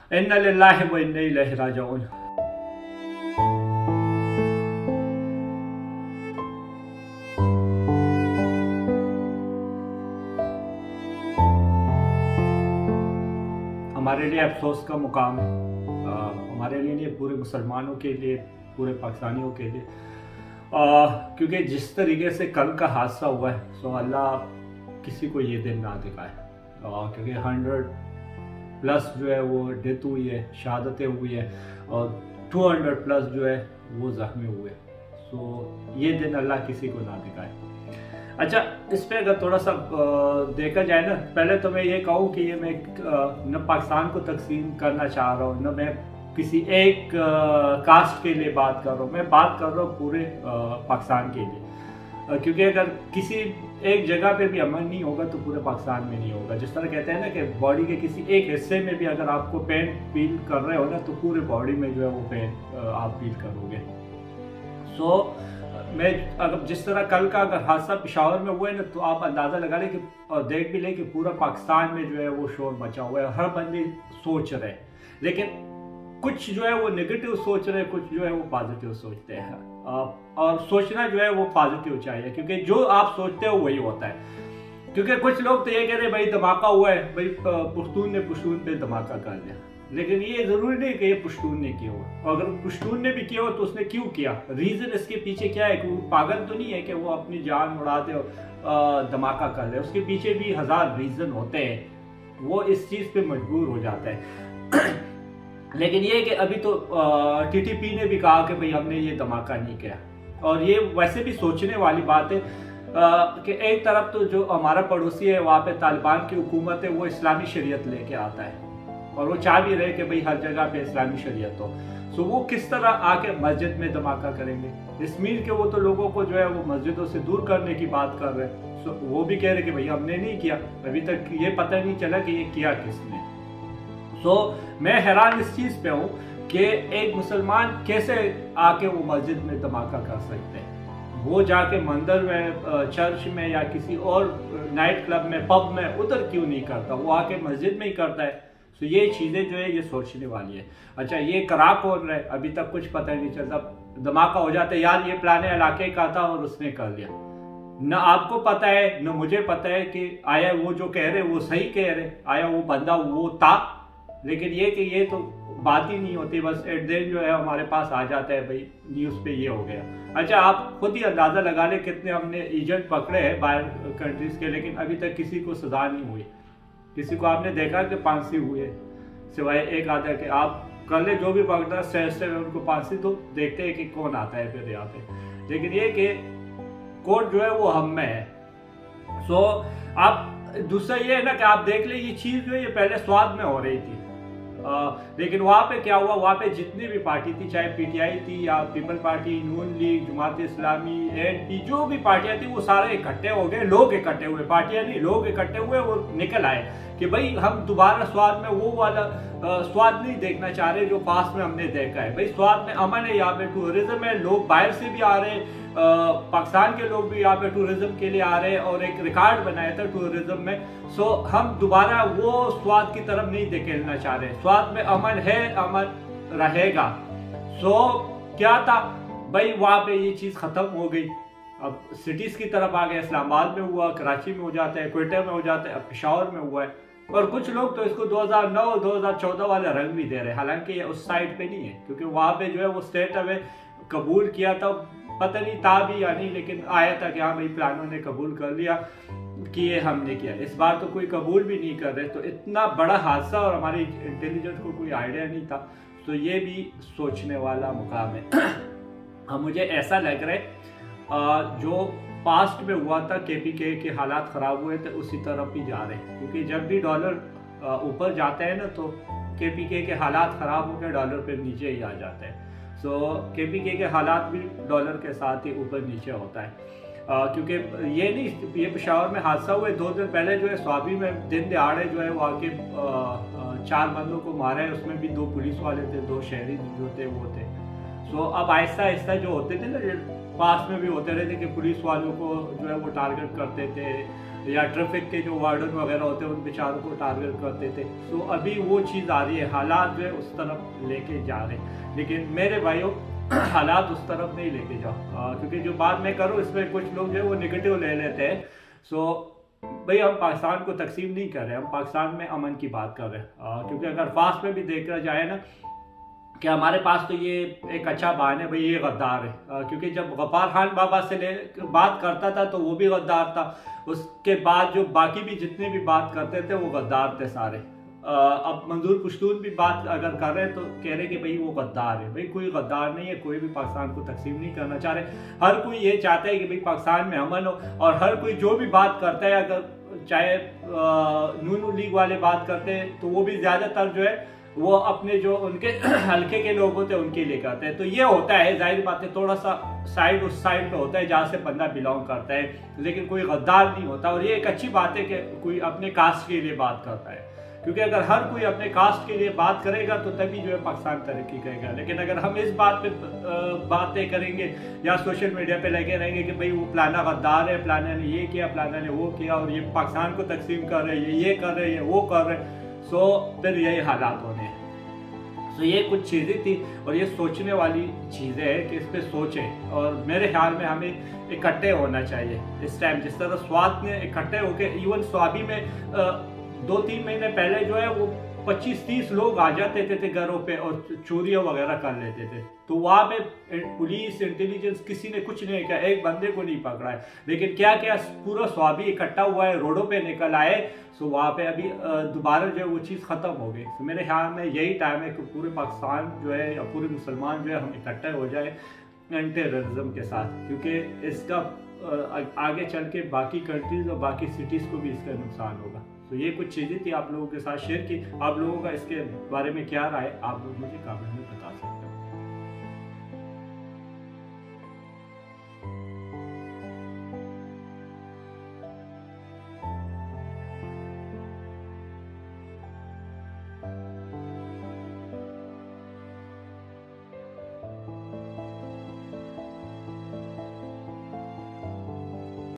इन्ना लिल्लाहि व इन्ना इलैहि राजिऊन। हमारे लिए अफसोस का मुकाम है, हमारे लिए नहीं, पूरे मुसलमानों के लिए, पूरे पाकिस्तानियों के लिए, क्योंकि जिस तरीके से कल का हादसा हुआ है, सो अल्लाह किसी को ये दिन ना दिखाए, क्योंकि 100+ जो है वो डेथ हुई है, शहादतें हुई है, और 200+ जो है वो जख्मी हुए। सो ये दिन अल्लाह किसी को ना दिखाए। अच्छा, इस पे अगर थोड़ा सा देखा जाए ना, पहले तो मैं ये कहूँ कि ये मैं न पाकिस्तान को तकसीम करना चाह रहा हूँ, न मैं किसी एक कास्ट के लिए बात कर रहा हूँ, मैं बात कर रहा हूँ पूरे पाकिस्तान के लिए, क्योंकि अगर किसी एक जगह पे भी अमन नहीं होगा तो पूरे पाकिस्तान में नहीं होगा। जिस तरह कहते हैं ना कि बॉडी के किसी एक हिस्से में भी अगर आपको पेन फील कर रहे हो ना, तो पूरे बॉडी में जो है वो पेन आप फील करोगे। सो मैं अगर जिस तरह कल का अगर हादसा पेशावर में हुआ है ना, तो आप अंदाज़ा लगा लें कि और देख भी लें कि पूरा पाकिस्तान में जो है वो शोर मचा हुआ है, हर बंदे सोच रहे हैं, लेकिन कुछ जो है वो नेगेटिव सोच रहे हैं, कुछ जो है वो पॉजिटिव सोचते हैं, और सोचना जो है वो पॉजिटिव चाहिए, क्योंकि जो आप सोचते हो वही होता है। क्योंकि कुछ लोग तो ये कह रहे हैं भाई धमाका हुआ है, भाई पुश्तून ने पुश्तून पे धमाका कर दिया, लेकिन ये जरूरी नहीं कि ये पुश्तून ने किया हो। अगर पुश्तून ने भी किया हो तो उसने क्यों किया, रीजन इसके पीछे क्या है? कि वो पागल तो नहीं है कि वो अपनी जान उड़ा दे और धमाका कर ले, उसके पीछे भी 1000 रीजन होते हैं, वो इस चीज पे मजबूर हो जाता है। लेकिन ये कि अभी तो टीटीपी ने भी कहा कि भाई हमने ये धमाका नहीं किया, और ये वैसे भी सोचने वाली बात है कि एक तरफ तो जो हमारा पड़ोसी है वहाँ पे तालिबान की हुकूमत है, वो इस्लामी शरीयत लेके आता है, और वो चाह भी रहे कि भाई हर जगह पे इस्लामी शरीयत हो। सो वो किस तरह आके मस्जिद में धमाका करेंगे? इसमीर के वो तो लोगों को जो है वो मस्जिदों से दूर करने की बात कर रहे हैं। सो वो भी कह रहे कि भाई हमने नहीं किया, अभी तक ये पता नहीं चला कि ये किया किसने। सो मैं हैरान इस चीज पे हूँ कि एक मुसलमान कैसे आके वो मस्जिद में धमाका कर सकते हैं। वो जाके मंदिर में, चर्च में, या किसी और नाइट क्लब में, पब में उधर क्यों नहीं करता, वो आके मस्जिद में ही करता है। तो ये चीजें जो है ये सोचने वाली है। अच्छा, ये करा कौन रहे, अभी तक कुछ पता नहीं चलता। धमाका हो जाता है यार ये फलाने इलाके का था और उसने कर लिया, न आपको पता है न मुझे पता है कि आया वो जो कह रहे वो सही कह रहे, आया वो बंदा वो था, लेकिन ये कि ये तो बात ही नहीं होती, बस एट देन जो है हमारे पास आ जाता है भाई न्यूज़ पे ये हो गया। अच्छा, आप खुद ही अंदाज़ा लगा ले कितने हमने एजेंट पकड़े हैं बाहर कंट्रीज के, लेकिन अभी तक किसी को सजा नहीं हुई, किसी को आपने देखा कि फांसी हुई है, सिवाय एक आधा के आप कर ले जो भी पकड़ा से उनको फांसी दो, देखते हैं कि कौन आता है फिर यहाँ पे। लेकिन ये कि कोर्ट जो है वो हम में है। सो आप दूसरा ये है ना कि आप देख ले ये चीज़ जो है ये पहले स्वाद में हो रही थी, लेकिन वहाँ पे क्या हुआ, वहाँ पे जितनी भी पार्टी थी, चाहे पीटीआई थी या people party, Noon league, Jamaat Islami, ANP, जो भी पार्टियां थी वो सारे इकट्ठे हो गए, लोग इकट्ठे हुए, पार्टियां नहीं लोग इकट्ठे हुए, वो निकल आए कि भाई हम दोबारा स्वाद में वो वाला स्वाद नहीं देखना चाह रहे जो पास में हमने देखा है। भाई स्वाद में अमन है, यहाँ पे टूरिज्म है, लोग बाहर से भी आ रहे हैं, पाकिस्तान के लोग भी यहाँ पे टूरिज्म के लिए आ रहे हैं, और एक रिकॉर्ड बनाया था टूरिज्म में। सो हम दोबारा वो स्वाद की तरफ नहीं धकेलना चाह रहे, स्वाद में अमन है, अमन रहेगा। सो क्या था भाई, वहाँ पे ये चीज़ खत्म हो गई, अब सिटीज की तरफ आ गया, इस्लामाबाद में हुआ, कराची में हो जाता है, क्वेटा में हो जाता है, अब पेशावर में हुआ है, और कुछ लोग तो इसको 2009-2014 वाला रंग भी दे रहे हैं, हालांकि ये उस साइड पे नहीं है, क्योंकि वहाँ पे जो है वो स्टेट हमें कबूल किया था, पता नहीं था भी या नहीं, लेकिन आया था कि हाँ भाई प्लानों ने कबूल कर लिया कि ये हमने किया। इस बार तो कोई कबूल भी नहीं कर रहे, तो इतना बड़ा हादसा और हमारी इंटेलिजेंस को कोई आइडिया नहीं था, तो ये भी सोचने वाला मुकाम है। हाँ, मुझे ऐसा लग रहा है जो पास्ट में हुआ था, केपीके के हालात खराब हुए थे, उसी तरफ ही जा रहे हैं, क्योंकि जब भी डॉलर ऊपर जाता है ना तो केपीके के हालात खराब होकर डॉलर पे नीचे ही आ जाता है। सो केपीके के हालात भी डॉलर के साथ ही ऊपर नीचे होता है, क्योंकि ये नहीं, ये पेशावर में हादसा हुए 2 दिन पहले जो है स्वाबी में दिन दहाड़े जो है वहाँ के 4 बंदों को मारा है, उसमें भी 2 पुलिस वाले थे, 2 शहरी जो थे वो थे। सो अब आहिस्ता आहिस्ता जो होते थे ना, पास में भी होते रहते कि पुलिस वालों को जो है वो टारगेट करते थे, या ट्रैफिक के जो वार्डन वगैरह होते हैं उन बेचारों को टारगेट करते थे। तो अभी वो चीज़ आ रही है, हालात जो है उस तरफ लेके जा रहे हैं। लेकिन मेरे भाइयों हालात उस तरफ नहीं लेके जाओ, क्योंकि जो बात मैं करूँ इसमें कुछ लोग जो है वो निगेटिव ले लेते हैं। सो भाई हम पाकिस्तान को तकसीम नहीं कर रहे, हम पाकिस्तान में अमन की बात कर रहे हैं। क्योंकि अगर फास्ट में भी देखा जाए ना कि हमारे पास तो ये एक अच्छा बहाना है भाई, ये गद्दार है। क्योंकि जब गफ्फार खान बाबा से बात करता था तो वो भी गद्दार था, उसके बाद जो बाकी भी जितने भी बात करते थे वो गद्दार थे सारे। अब मंजूर पश्तून भी बात अगर कर रहे हैं तो कह रहे कि भाई वो गद्दार है। भाई कोई गद्दार नहीं है, कोई भी पाकिस्तान को तकसीम नहीं करना चाह रहे। हर कोई ये चाहता है कि भाई पाकिस्तान में अमन हो, और हर कोई जो भी बात करता है, अगर चाहे नून लीग वाले बात करते हैं तो वो भी ज़्यादातर जो है वो अपने जो उनके हल्के के लोग होते हैं उनके लिए करते हैं। तो ये होता है, जाहिर बात है, थोड़ा सा साइड उस साइड पे होता है जहाँ से बंदा बिलोंग करता है, लेकिन कोई गद्दार नहीं होता। और ये एक अच्छी बात है कि कोई अपने कास्ट के लिए बात करता है, क्योंकि अगर हर कोई अपने कास्ट के लिए बात करेगा तो तभी जो है पाकिस्तान तरक्की करेगा। लेकिन अगर हम इस बात पे बातें करेंगे या सोशल मीडिया पे लगे रहेंगे कि भाई वो फलाना गद्दार है, फलाना ने ये किया, फलाना ने वो किया, और ये पाकिस्तान को तकसीम कर रहे हैं, ये कर रहे हैं, वो कर रहे हैं, सो फिर यही हालात होने हैं। सो ये कुछ चीज़ें थी और ये सोचने वाली चीज़ें हैं कि इस पर सोचें। और मेरे ख्याल में हमें इकट्ठे होना चाहिए इस टाइम, जिस तरह स्वाद ने इकट्ठे होकर, इवन स्वाबी में 2-3 महीने पहले जो है वो 25-30 लोग आ जाते थे घरों पे और चोरियां वगैरह कर लेते थे। तो वहाँ पे पुलिस, इंटेलिजेंस किसी ने कुछ नहीं किया, एक बंदे को नहीं पकड़ा है। लेकिन क्या क्या पूरा स्वाबी इकट्ठा हुआ है, रोडों पे निकल आए। सो वहाँ पे अभी दोबारा जो है वो चीज़ ख़त्म हो गई। तो मेरे ख्याल में यही टाइम है कि पूरे पाकिस्तान जो है या पूरे मुसलमान जो है हम इकट्ठे हो जाए एंटी टेररिज्म के साथ, क्योंकि इसका आगे चल के बाकी कंट्रीज और बाकी सिटीज़ को भी इसका नुकसान होगा। तो ये कुछ चीज़ें थी आप लोगों के साथ शेयर की। आप लोगों का इसके बारे में क्या राय, आप लोग मुझे कमेंट में बताएं।